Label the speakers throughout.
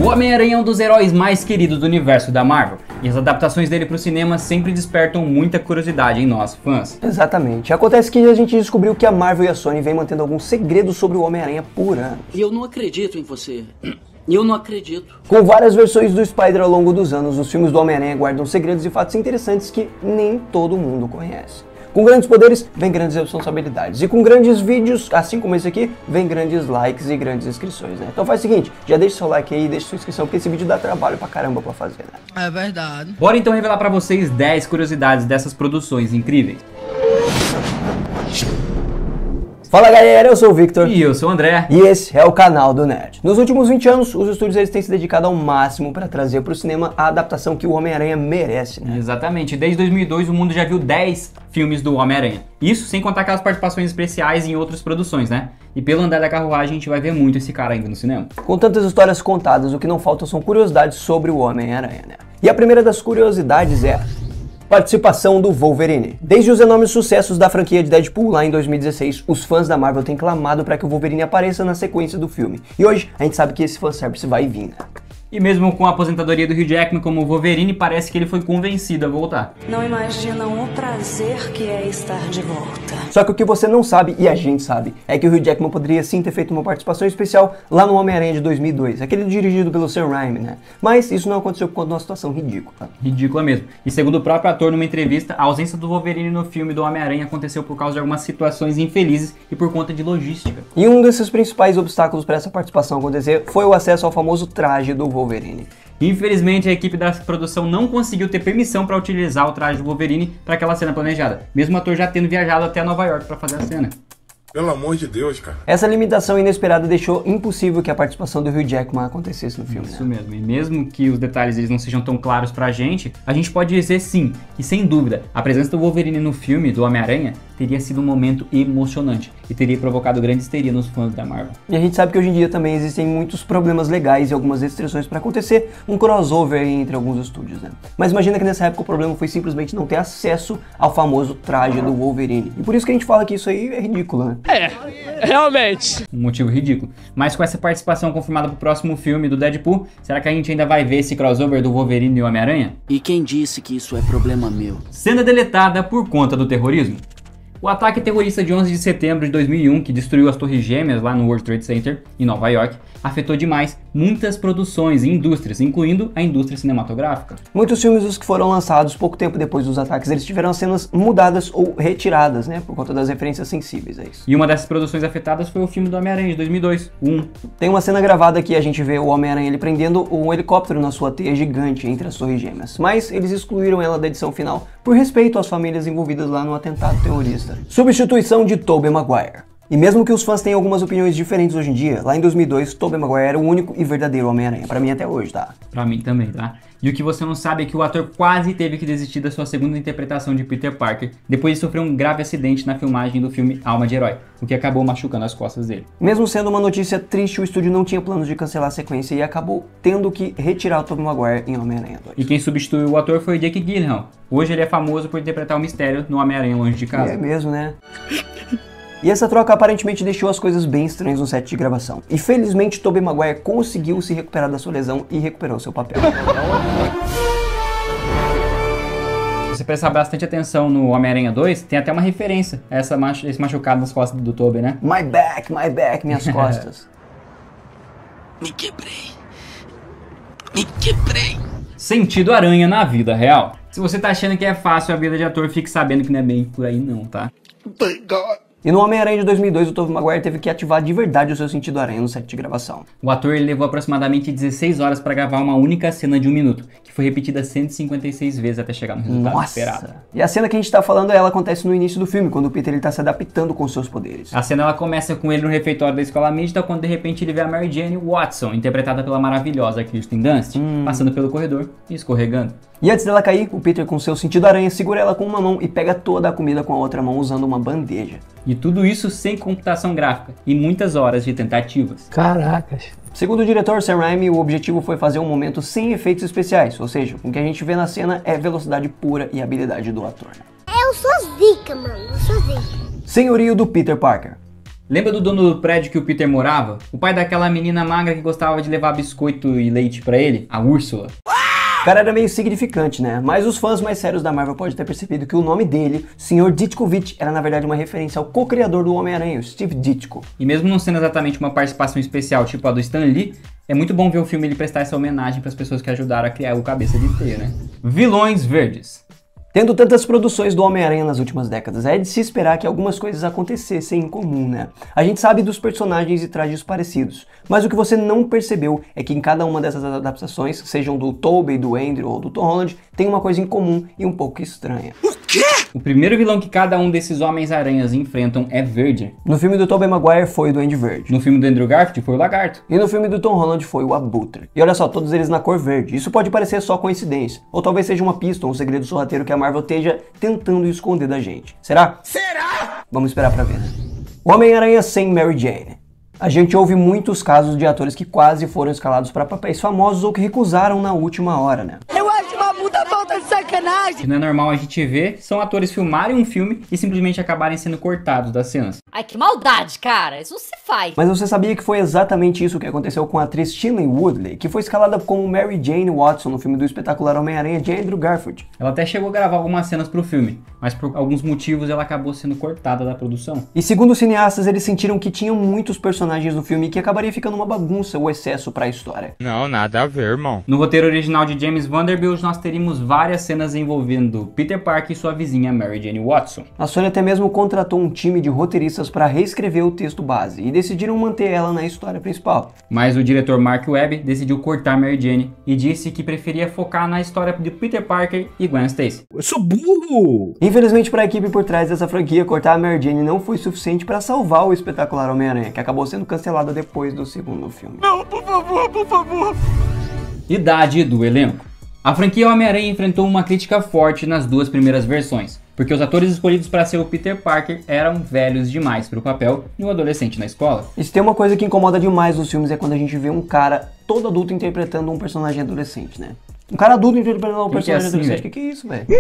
Speaker 1: Homem-Aranha é um dos heróis mais queridos do universo da Marvel, e as adaptações dele para o cinema sempre despertam muita curiosidade em nós, fãs.
Speaker 2: Exatamente. Acontece que a gente descobriu que a Marvel e a Sony vêm mantendo alguns segredos sobre o Homem-Aranha por anos.
Speaker 3: Eu não acredito em você. Eu não acredito.
Speaker 2: Com várias versões do Spider ao longo dos anos, os filmes do Homem-Aranha guardam segredos e fatos interessantes que nem todo mundo conhece. Com grandes poderes, vem grandes responsabilidades. E com grandes vídeos, assim como esse aqui, vem grandes likes e grandes inscrições, né? Então faz o seguinte, já deixa seu like aí, deixa sua inscrição, porque esse vídeo dá trabalho pra caramba pra fazer, né?
Speaker 4: É verdade.
Speaker 1: Bora então revelar pra vocês 10 curiosidades dessas produções incríveis.
Speaker 2: Fala galera, eu sou o Victor.
Speaker 1: E eu sou o André.
Speaker 2: E esse é o canal do Nerd. Nos últimos 20 anos, os estúdios eles têm se dedicado ao máximo para trazer para o cinema a adaptação que o Homem-Aranha merece, né?
Speaker 1: Exatamente. Desde 2002 o mundo já viu 10 filmes do Homem-Aranha. Isso sem contar aquelas participações especiais em outras produções, né? E pelo andar da carruagem a gente vai ver muito esse cara ainda no cinema.
Speaker 2: Com tantas histórias contadas, o que não falta são curiosidades sobre o Homem-Aranha, né? E a primeira das curiosidades é participação do Wolverine. Desde os enormes sucessos da franquia de Deadpool lá em 2016, os fãs da Marvel têm clamado para que o Wolverine apareça na sequência do filme. E hoje a gente sabe que esse fanservice vai vir, né?
Speaker 1: E mesmo com a aposentadoria do Hugh Jackman como Wolverine, parece que ele foi convencido a voltar.
Speaker 5: Não imaginam o prazer que é estar de volta.
Speaker 2: Só que o que você não sabe, e a gente sabe, é que o Hugh Jackman poderia sim ter feito uma participação especial lá no Homem-Aranha de 2002, aquele dirigido pelo Sam Raimi, né? Mas isso não aconteceu por conta de uma situação ridícula.
Speaker 1: Ridícula mesmo. E segundo o próprio ator numa entrevista, a ausência do Wolverine no filme do Homem-Aranha aconteceu por causa de algumas situações infelizes e por conta de logística.
Speaker 2: E um desses principais obstáculos para essa participação acontecer foi o acesso ao famoso traje do Wolverine.
Speaker 1: Infelizmente, a equipe da produção não conseguiu ter permissão para utilizar o traje do Wolverine para aquela cena planejada, mesmo o ator já tendo viajado até Nova York para fazer a cena.
Speaker 6: Pelo amor de Deus, cara.
Speaker 2: Essa limitação inesperada deixou impossível que a participação do Hugh Jackman acontecesse no filme.
Speaker 1: Isso mesmo, e mesmo que os detalhes eles não sejam tão claros pra gente pode dizer sim, que sem dúvida, a presença do Wolverine no filme do Homem-Aranha teria sido um momento emocionante e teria provocado grande histeria nos fãs da Marvel.
Speaker 2: E a gente sabe que hoje em dia também existem muitos problemas legais e algumas restrições para acontecer um crossover entre alguns estúdios, né? Mas imagina que nessa época o problema foi simplesmente não ter acesso ao famoso traje do Wolverine. E por isso que a gente fala que isso aí é ridículo, né?
Speaker 4: É, realmente.
Speaker 1: Um motivo ridículo. Mas com essa participação confirmada pro próximo filme do Deadpool, será que a gente ainda vai ver esse crossover do Wolverine e o Homem-Aranha?
Speaker 3: E quem disse que isso é problema meu?
Speaker 1: Cena deletada por conta do terrorismo. O ataque terrorista de 11 de setembro de 2001, que destruiu as Torres Gêmeas lá no World Trade Center, em Nova York, afetou demais muitas produções e indústrias, incluindo a indústria cinematográfica.
Speaker 2: Muitos filmes dos que foram lançados pouco tempo depois dos ataques, eles tiveram as cenas mudadas ou retiradas, né, por conta das referências sensíveis a isso.
Speaker 1: E uma dessas produções afetadas foi o filme do Homem-Aranha de 2002, o 1.
Speaker 2: Tem uma cena gravada que a gente vê o Homem-Aranha ele prendendo um helicóptero na sua teia gigante entre as Torres Gêmeas, mas eles excluíram ela da edição final por respeito às famílias envolvidas lá no atentado terrorista. Substituição de Tobey Maguire. E mesmo que os fãs tenham algumas opiniões diferentes hoje em dia, lá em 2002, Tobey Maguire era o único e verdadeiro Homem-Aranha, pra mim até hoje, tá?
Speaker 1: Pra mim também, tá? E o que você não sabe é que o ator quase teve que desistir da sua segunda interpretação de Peter Parker, depois de sofrer um grave acidente na filmagem do filme Alma de Herói, o que acabou machucando as costas dele.
Speaker 2: Mesmo sendo uma notícia triste, o estúdio não tinha planos de cancelar a sequência e acabou tendo que retirar o Tobey Maguire em Homem-Aranha 2.
Speaker 1: E quem substituiu o ator foi o Jake Gyllenhaal. Hoje ele é famoso por interpretar o Mistério no Homem-Aranha Longe de Casa.
Speaker 2: É mesmo, né? E essa troca aparentemente deixou as coisas bem estranhas no set de gravação. E felizmente Tobey Maguire conseguiu se recuperar da sua lesão e recuperou seu papel.
Speaker 1: Se você prestar bastante atenção no Homem-Aranha 2, tem até uma referência a esse machucado nas costas do Tobey, né?
Speaker 2: My back, minhas costas.
Speaker 3: Me quebrei. Me quebrei.
Speaker 1: Sentido aranha na vida real. Se você tá achando que é fácil a vida de ator, fique sabendo que não é bem por aí não, tá?
Speaker 6: Thank God.
Speaker 2: E no Homem-Aranha de 2002, o Tobey Maguire teve que ativar de verdade o seu sentido aranha no set de gravação.
Speaker 1: O ator ele levou aproximadamente 16 horas para gravar uma única cena de 1 minuto, que foi repetida 156 vezes até chegar no resultado esperado.
Speaker 2: E a cena que a gente tá falando, ela acontece no início do filme, quando o Peter ele tá se adaptando com seus poderes.
Speaker 1: A cena ela começa com ele no refeitório da escola Mídia, quando de repente ele vê a Mary Jane Watson, interpretada pela maravilhosa Kirsten Dunst, passando pelo corredor e escorregando.
Speaker 2: E antes dela cair, o Peter com seu sentido aranha segura ela com uma mão e pega toda a comida com a outra mão usando uma bandeja.
Speaker 1: E tudo isso sem computação gráfica e muitas horas de tentativas.
Speaker 4: Caracas.
Speaker 2: Segundo o diretor Sam Raimi, o objetivo foi fazer um momento sem efeitos especiais, ou seja, o que a gente vê na cena é velocidade pura e habilidade do ator.
Speaker 7: Eu sou zica, mano, eu sou zica.
Speaker 2: Senhorio do Peter Parker.
Speaker 1: Lembra do dono do prédio que o Peter morava? O pai daquela menina magra que gostava de levar biscoito e leite pra ele? A Úrsula.
Speaker 2: O cara era meio significante, né? Mas os fãs mais sérios da Marvel podem ter percebido que o nome dele, Sr. Ditkovich, era na verdade uma referência ao co-criador do Homem-Aranha, o Steve Ditko.
Speaker 1: E mesmo não sendo exatamente uma participação especial tipo a do Stan Lee, é muito bom ver o filme ele prestar essa homenagem para as pessoas que ajudaram a criar o Cabeça de Teia, né? Vilões verdes.
Speaker 2: Tendo tantas produções do Homem-Aranha nas últimas décadas, é de se esperar que algumas coisas acontecessem em comum, né? A gente sabe dos personagens e trajes parecidos, mas o que você não percebeu é que em cada uma dessas adaptações, sejam do Tobey, do Andrew ou do Tom Holland, tem uma coisa em comum e um pouco estranha.
Speaker 1: O primeiro vilão que cada um desses Homens-Aranhas enfrentam é verde.
Speaker 2: No filme do Tobey Maguire foi o Duende Verde.
Speaker 1: No filme do Andrew Garfield foi o Lagarto.
Speaker 2: E no filme do Tom Holland foi o Abutre. E olha só, todos eles na cor verde. Isso pode parecer só coincidência, ou talvez seja uma pista ou um segredo sorrateiro que a Marvel esteja tentando esconder da gente. Será? Será? Vamos esperar pra ver, né? O Homem-Aranha sem Mary Jane. A gente ouve muitos casos de atores que quase foram escalados para papéis famosos ou que recusaram na última hora, né?
Speaker 7: Eu acho uma puta falta de sacanagem!
Speaker 1: O que não é normal a gente ver são atores filmarem um filme e simplesmente acabarem sendo cortados das cenas.
Speaker 8: Ai, que maldade, cara. Isso não se faz.
Speaker 2: Mas você sabia que foi exatamente isso que aconteceu com a atriz Shailene Woodley, que foi escalada como Mary Jane Watson no filme do espetacular Homem-Aranha de Andrew Garfield.
Speaker 1: Ela até chegou a gravar algumas cenas pro filme, mas por alguns motivos ela acabou sendo cortada da produção.
Speaker 2: E segundo os cineastas, eles sentiram que tinham muitos personagens no filme que acabaria ficando uma bagunça ou excesso pra história.
Speaker 9: Não, nada a ver, irmão.
Speaker 1: No roteiro original de James Vanderbilt, nós teríamos várias cenas envolvendo Peter Parker e sua vizinha Mary Jane Watson.
Speaker 2: A Sony até mesmo contratou um time de roteiristas para reescrever o texto base e decidiram manter ela na história principal.
Speaker 1: Mas o diretor Mark Webb decidiu cortar Mary Jane e disse que preferia focar na história de Peter Parker e Gwen Stacy.
Speaker 9: Eu sou burro!
Speaker 2: Infelizmente para a equipe por trás dessa franquia, cortar a Mary Jane não foi suficiente para salvar o espetacular Homem-Aranha, que acabou sendo cancelada depois do segundo filme.
Speaker 9: Não, por favor, por favor!
Speaker 1: Idade do elenco. A franquia Homem-Aranha enfrentou uma crítica forte nas duas primeiras versões, porque os atores escolhidos para ser o Peter Parker eram velhos demais para o papel de um adolescente na escola.
Speaker 2: E se tem uma coisa que incomoda demais nos filmes é quando a gente vê um cara todo adulto interpretando um personagem adolescente, né? Um cara adulto interpretando um personagem adolescente, que é isso, velho?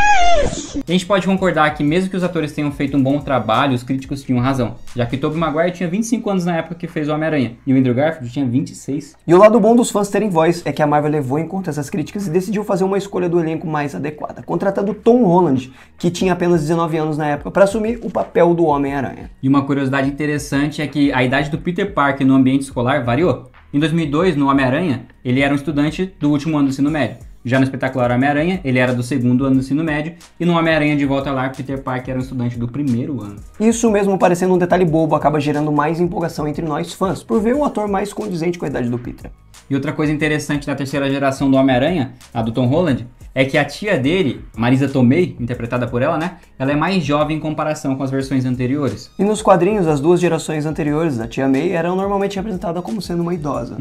Speaker 1: A gente pode concordar que mesmo que os atores tenham feito um bom trabalho, os críticos tinham razão, já que Tobey Maguire tinha 25 anos na época que fez o Homem-Aranha, e o Andrew Garfield tinha 26.
Speaker 2: E o lado bom dos fãs terem voz é que a Marvel levou em conta essas críticas e decidiu fazer uma escolha do elenco mais adequada, contratando Tom Holland, que tinha apenas 19 anos na época, para assumir o papel do Homem-Aranha.
Speaker 1: E uma curiosidade interessante é que a idade do Peter Parker no ambiente escolar variou. Em 2002, no Homem-Aranha, ele era um estudante do último ano do ensino médio. Já no espetacular Homem-Aranha, ele era do segundo ano do ensino médio, e no Homem-Aranha de Volta ao Lar, Peter Parker era um estudante do primeiro ano.
Speaker 2: Isso mesmo parecendo um detalhe bobo, acaba gerando mais empolgação entre nós fãs, por ver um ator mais condizente com a idade do Peter.
Speaker 1: E outra coisa interessante da terceira geração do Homem-Aranha, a do Tom Holland, é que a tia dele, Marisa Tomei, interpretada por ela, né? Ela é mais jovem em comparação com as versões anteriores.
Speaker 2: E nos quadrinhos, as duas gerações anteriores da tia May eram normalmente representadas como sendo uma idosa.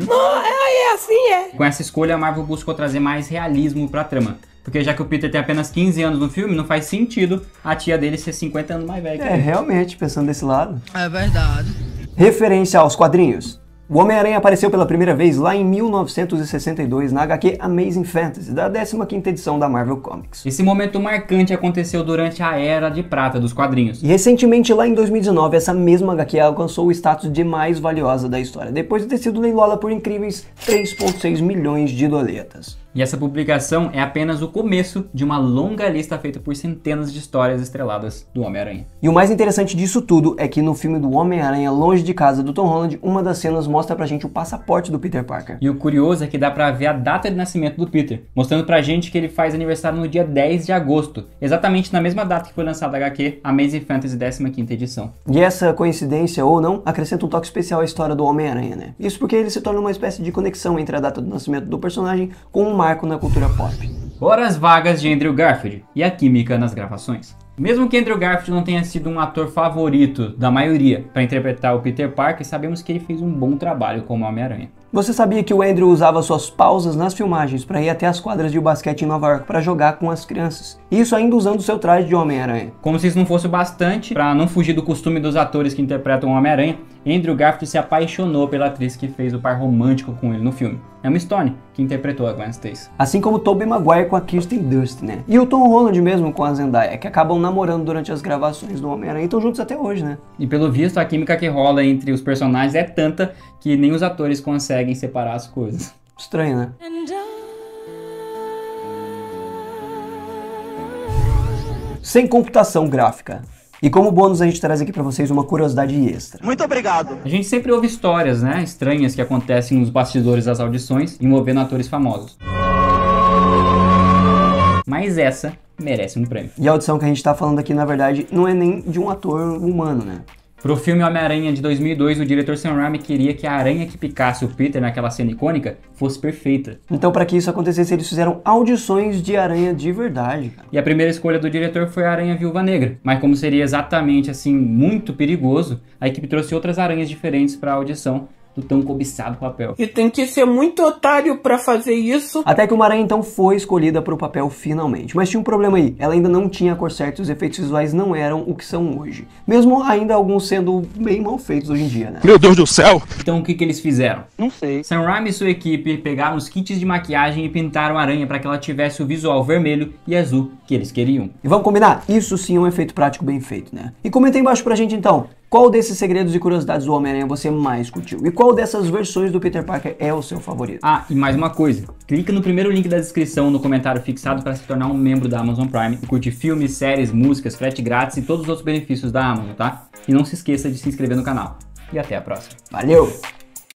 Speaker 7: É assim, é.
Speaker 1: Com essa escolha, a Marvel buscou trazer mais realismo pra trama. Porque já que o Peter tem apenas 15 anos no filme, não faz sentido a tia dele ser 50 anos mais velha que ele.
Speaker 2: Realmente, pensando desse lado.
Speaker 4: É verdade.
Speaker 2: Referência aos quadrinhos. O Homem-Aranha apareceu pela primeira vez lá em 1962 na HQ Amazing Fantasy, da 15ª edição da Marvel Comics.
Speaker 1: Esse momento marcante aconteceu durante a Era de Prata dos quadrinhos.
Speaker 2: E recentemente, lá em 2019, essa mesma HQ alcançou o status de mais valiosa da história, depois de ter sido leiloada por incríveis 3,6 milhões de doletas.
Speaker 1: E essa publicação é apenas o começo de uma longa lista feita por centenas de histórias estreladas do Homem-Aranha.
Speaker 2: E o mais interessante disso tudo é que no filme do Homem-Aranha Longe de Casa do Tom Holland, uma das cenas mostra pra gente o passaporte do Peter Parker.
Speaker 1: E o curioso é que dá pra ver a data de nascimento do Peter, mostrando pra gente que ele faz aniversário no dia 10 de agosto, exatamente na mesma data que foi lançada a HQ Amazing Fantasy 15ª edição.
Speaker 2: E essa coincidência ou não, acrescenta um toque especial à história do Homem-Aranha, né? Isso porque ele se torna uma espécie de conexão entre a data do nascimento do personagem com um marco na cultura pop.
Speaker 1: Horas vagas de Andrew Garfield e a química nas gravações. Mesmo que Andrew Garfield não tenha sido um ator favorito da maioria para interpretar o Peter Parker, sabemos que ele fez um bom trabalho como Homem-Aranha.
Speaker 2: Você sabia que o Andrew usava suas pausas nas filmagens para ir até as quadras de basquete em Nova York para jogar com as crianças? Isso ainda usando seu traje de Homem-Aranha.
Speaker 1: Como se isso não fosse o bastante, para não fugir do costume dos atores que interpretam o Homem-Aranha, Andrew Garfield se apaixonou pela atriz que fez o par romântico com ele no filme, Emma Stone, que interpretou a Gwen Stacy.
Speaker 2: Assim como Tobey Maguire com a Kirsten Dunst, né? E o Tom Holland mesmo com a Zendaya, que acabam namorando durante as gravações do Homem-Aranha e estão juntos até hoje, né?
Speaker 1: E pelo visto, a química que rola entre os personagens é tanta que nem os atores conseguem separar as coisas.
Speaker 2: Estranho, né? Sem computação gráfica. E como bônus a gente traz aqui pra vocês uma curiosidade extra.
Speaker 10: Muito obrigado.
Speaker 1: A gente sempre ouve histórias, né, estranhas que acontecem nos bastidores das audições envolvendo atores famosos. Mas essa merece um prêmio.
Speaker 2: E a audição que a gente tá falando aqui, na verdade, não é nem de um ator humano, né?
Speaker 1: Pro filme Homem-Aranha de 2002, o diretor Sam Raimi queria que a aranha que picasse o Peter naquela cena icônica fosse perfeita.
Speaker 2: Então, para que isso acontecesse, eles fizeram audições de aranha de verdade, cara.
Speaker 1: E a primeira escolha do diretor foi a Aranha Viúva Negra. Mas como seria exatamente assim, muito perigoso, a equipe trouxe outras aranhas diferentes para a audição do tão cobiçado papel.
Speaker 7: E tem que ser muito otário pra fazer isso.
Speaker 2: Até que uma aranha então foi escolhida para o papel finalmente. Mas tinha um problema aí, ela ainda não tinha a cor certa e os efeitos visuais não eram o que são hoje. Mesmo ainda alguns sendo bem mal feitos hoje em dia, né?
Speaker 9: Meu Deus do céu!
Speaker 1: Então o que eles fizeram?
Speaker 10: Não sei.
Speaker 1: Sam Raimi e sua equipe pegaram os kits de maquiagem e pintaram a aranha para que ela tivesse o visual vermelho e azul que eles queriam.
Speaker 2: E vamos combinar? Isso sim é um efeito prático bem feito, né? E comenta aí embaixo pra gente então, qual desses segredos e curiosidades do Homem-Aranha você mais curtiu? E qual dessas versões do Peter Parker é o seu favorito?
Speaker 1: Ah, e mais uma coisa, clica no primeiro link da descrição no comentário fixado para se tornar um membro da Amazon Prime e curtir filmes, séries, músicas, frete grátis e todos os outros benefícios da Amazon, tá? E não se esqueça de se inscrever no canal. E até a próxima.
Speaker 2: Valeu!